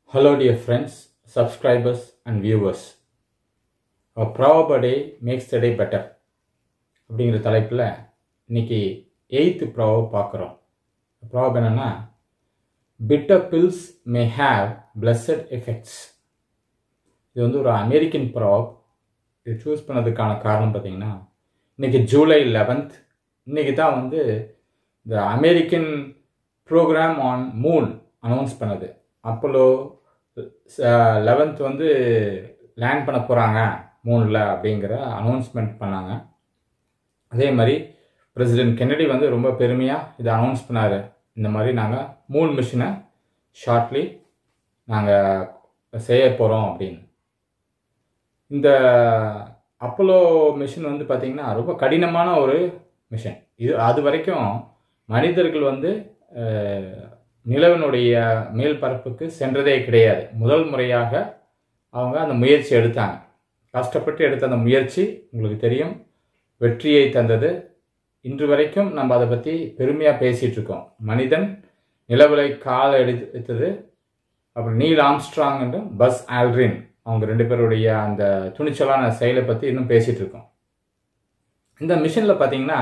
Hello dear friends, subscribers and viewers. A proverb a day makes the day better. அப்படிங்கிற தலைப்பில் இன்னைக்கு 8th proverb பார்க்குறோம். proverb என்னன்னா, bitter pills may have blessed effects. இது வந்து ஒரு அமெரிக்கன் proverb. இது சூஸ் பண்ணதுக்கான காரணம் பார்த்தீங்கன்னா, இன்னைக்கு ஜூலை 11th, இன்னைக்கு தான் வந்து இந்த American programme on moon announce பண்ணது. அப்போலோ 11th வந்து லேண்ட் பண்ண போகிறாங்க மூனில் அப்படிங்கிற அனௌன்ஸ்மெண்ட் பண்ணாங்க. அதே மாதிரி பிரசிடென்ட் கென்னடி வந்து ரொம்ப பெருமையாக இதை அனௌன்ஸ் பண்ணார். இந்த மாதிரி நாங்கள் மூன் மிஷனை ஷார்ட்லி நாங்கள் செய்ய போகிறோம் அப்படின்னு. இந்த அப்போலோ மிஷன் வந்து பார்த்திங்கன்னா ரொம்ப கடினமான ஒரு மிஷன். இது அது வரைக்கும் மனிதர்கள் வந்து நிலவினுடைய மேல் பரப்புக்கு சென்றதே கிடையாது. முதல் முறையாக அவங்க அந்த முயற்சி எடுத்தாங்க. கஷ்டப்பட்டு எடுத்த அந்த முயற்சி உங்களுக்கு தெரியும், வெற்றியை தந்தது. இன்று வரைக்கும் நம்ம அதை பற்றி பெருமையாக பேசிகிட்டு இருக்கோம். மனிதன் நிலவில் காலை எடுத்தது. அப்புறம் நீல் ஆம்ஸ்ட்ராங் என்று பஸ் ஆல்ட்ரின், அவங்க ரெண்டு பேருடைய அந்த துணிச்சலான செயலை பற்றி இன்னும் பேசிகிட்டு இருக்கோம். இந்த மிஷனில் பார்த்தீங்கன்னா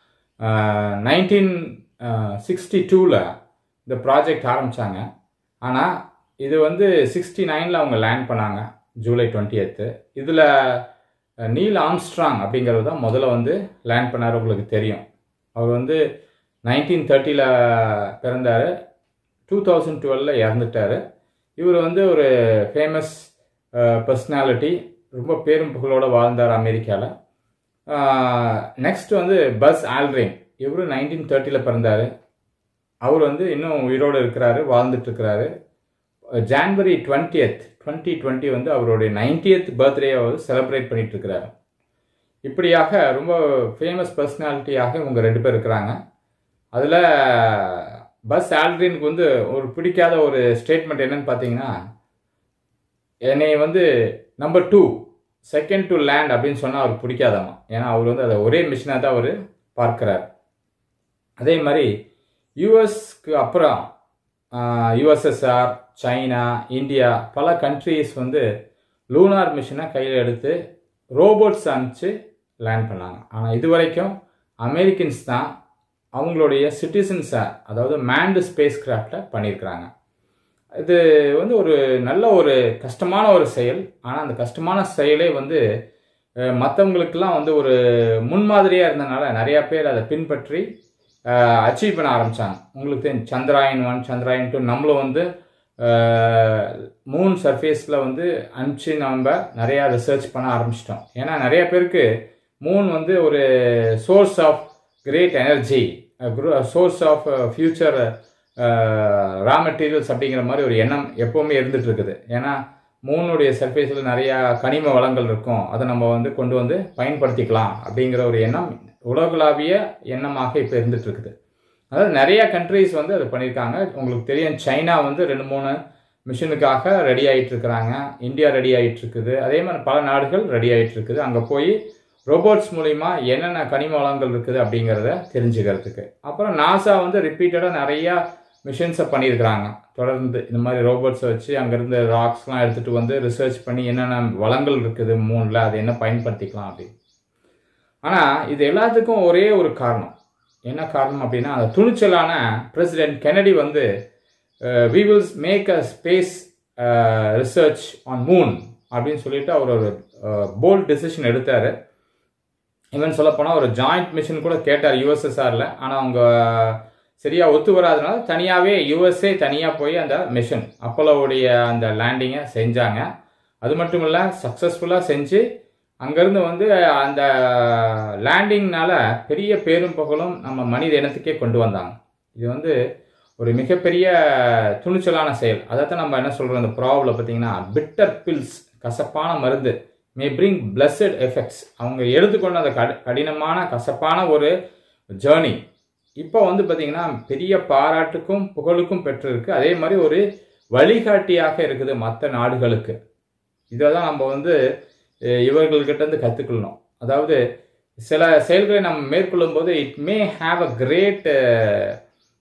1962 இந்த ப்ராஜெக்ட் ஆரம்பித்தாங்க. ஆனால் இது வந்து 69 அவங்க லேண்ட் பண்ணாங்க, ஜூலை 20th. இதில் நீல் ஆம்ஸ்ட்ராங் அப்படிங்கிறது தான் முதல்ல வந்து லேண்ட் பண்ணார். உங்களுக்கு தெரியும், அவர் வந்து 1930 பிறந்தார், 2012 இறந்துட்டார். இவர் வந்து ஒரு ஃபேமஸ் பர்சனாலிட்டி, ரொம்ப பேரும் புகழோடு வாழ்ந்தார் அமெரிக்காவில். நெக்ஸ்ட் வந்து பஸ் ஆல்ட்ரின், இவர் 1930 பிறந்தார். அவர் வந்து இன்னும் உயிரோடு இருக்கிறாரு, வாழ்ந்துட்டுருக்கிறாரு. ஜான்வரி 20th 2020 வந்து அவருடைய 90th பர்த்டே அவர் செலிப்ரேட் பண்ணிகிட்ருக்கிறாரு. இப்படியாக ரொம்ப ஃபேமஸ் பர்சனாலிட்டியாக இவங்க ரெண்டு பேர் இருக்கிறாங்க. அதில் பஸ் ஆல்ட்ரினுக்கு வந்து ஒரு பிடிக்காத ஒரு ஸ்டேட்மெண்ட் என்னன்னு பார்த்தீங்கன்னா, என்னை வந்து நம்பர் 2 செகண்ட் டு லேண்ட் அப்படின்னு சொன்னால் அவருக்கு பிடிக்காதாமா. ஏன்னா அவர் வந்து அதை ஒரே மிஷனாக தான் அவர் பார்க்குறார். அதே மாதிரி யூஎஸ்க்கு அப்புறம் யுஎஸ்எஸ்ஆர், சைனா, இந்தியா பல கண்ட்ரீஸ் வந்து லூனார் மிஷனை கையில் எடுத்து ரோபோட்ஸ் அனுப்பிச்சு லேண்ட் பண்ணாங்க. ஆனால் இது வரைக்கும் அமெரிக்கன்ஸ் தான் அவங்களுடைய சிட்டிசன்ஸை, அதாவது மேன்டு ஸ்பேஸ் கிராஃப்டில் பண்ணியிருக்கிறாங்க. இது வந்து ஒரு நல்ல ஒரு கஷ்டமான ஒரு செயல். ஆனால் அந்த கஷ்டமான செயலே வந்து மற்றவங்களுக்கெல்லாம் வந்து ஒரு முன்மாதிரியாக இருந்தனால நிறையா பேர் அதை பின்பற்றி அச்சீவ் பண்ண ஆரம்பித்தாங்க. உங்களுக்கு தெரியும், சந்திராயன் 1, சந்திராயன் 2 நம்மளும் வந்து மூன் சர்ஃபேஸில் வந்து அனுப்பிச்சு நம்ம நிறையா ரிசர்ச் பண்ண ஆரம்பிச்சிட்டோம். ஏன்னா நிறைய பேருக்கு மூன் வந்து ஒரு source of great energy, source of future raw materials அப்படிங்கிற மாதிரி ஒரு எண்ணம் எப்போவுமே இருந்துகிட்டு இருக்குது. ஏன்னா மூனுடைய சர்ஃபேஸில் நிறையா கனிம வளங்கள் இருக்கும், அதை நம்ம வந்து கொண்டு வந்து பயன்படுத்திக்கலாம் அப்படிங்கிற ஒரு எண்ணம் உலகளாவிய எண்ணமாக இப்போ இருந்துட்டு இருக்குது. அதாவது நிறைய கண்ட்ரிஸ் வந்து அதை பண்ணியிருக்காங்க. உங்களுக்கு தெரியும், சைனா வந்து 2-3 மிஷனுக்காக ரெடி ஆகிட்டு இருக்கிறாங்க. இந்தியா ரெடி ஆகிட்டு இருக்குது. அதே மாதிரி பல நாடுகள் ரெடி ஆகிட்டு இருக்குது. அங்கே போய் ரோபோட்ஸ் மூலிமா என்னென்ன கனிம வளங்கள் இருக்குது அப்படிங்கிறத தெரிஞ்சுக்கிறதுக்கு. அப்புறம் நாசா வந்து ரிப்பீட்டடாக நிறையா மிஷன்ஸை பண்ணியிருக்கிறாங்க. தொடர்ந்து இந்த மாதிரி ரோபோட்ஸை வச்சு அங்கேருந்து ராக்ஸ்லாம் எடுத்துகிட்டு வந்து ரிசர்ச் பண்ணி என்னென்ன வளங்கள் இருக்குது மூணில், அதை என்ன பயன்படுத்திக்கலாம் அப்படின்னு. ஆனால் இது எல்லாத்துக்கும் ஒரே ஒரு காரணம். என்ன காரணம் அப்படின்னா, அந்த துணிச்சலான பிரசிடென்ட் கென்னடி வந்து we will make a space research on moon அப்படின்னு சொல்லிட்டு அவர் ஒரு போல்ட் டெசிஷன் எடுத்தார். ஈவன் சொல்லப்போனால் ஒரு ஜாயிண்ட் மிஷன் கூட கேட்டார் யுஎஸ்எஸ்ஆரில். ஆனால் அவங்க சரியாக ஒத்து வராதனால தனியாகவே யுஎஸ்ஏ தனியாக போய் அந்த மிஷன் அப்போலோவுடைய அந்த லேண்டிங்கை செஞ்சாங்க. அது மட்டும் இல்லை, சக்ஸஸ்ஃபுல்லாக செஞ்சு அங்கேருந்து வந்து அந்த லேண்டிங்னால பெரிய பேரும் புகழும் நம்ம மனித இனத்துக்கே கொண்டு வந்தாங்க. இது வந்து ஒரு மிகப்பெரிய துணிச்சலான செயல். அதைத்தான் நம்ம என்ன சொல்கிறோம் இந்த ப்ராப்ளம் பார்த்தீங்கன்னா, பிட்டர் பில்ஸ், கசப்பான மருந்து, மே பிரிங் பிளஸட் எஃபெக்ட்ஸ். அவங்க எடுத்துக்கொண்ட அந்த கடினமான கசப்பான ஒரு ஜேர்னி இப்போ வந்து பார்த்திங்கன்னா பெரிய பாராட்டுக்கும் புகழுக்கும் பெற்றிருக்கு. அதே மாதிரி ஒரு வழிகாட்டியாக இருக்குது மற்ற நாடுகளுக்கு. இதை தான் நம்ம வந்து இவர்கள்கிட்டருந்து கற்றுக்கொள்ளணும். அதாவது சில செயல்களை நம்ம மேற்கொள்ளும் போது it may have a great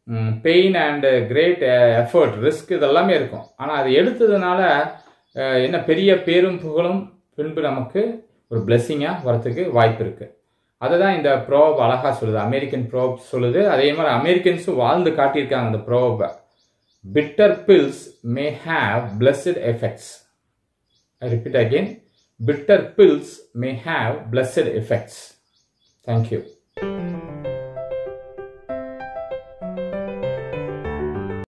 pain and great effort, risk இதெல்லாமே இருக்கும். ஆனால் அது எடுத்ததுனால என்ன பெரிய பேரும் புகழும் பின்பு நமக்கு ஒரு பிளெஸ்ஸிங்காக வரத்துக்கு வாய்ப்பு இருக்குது. அதை தான் இந்த ப்ரோவப் அழகாக சொல்லுது, அமெரிக்கன் ப்ரோவப் சொல்லுது. அதே மாதிரி அமெரிக்கன்ஸும் வாழ்ந்து காட்டியிருக்காங்க அந்த ப்ரோவப்பை. Bitter pills may have blessed effects. I repeat again, bitter pills may have blessed effects. Thank you.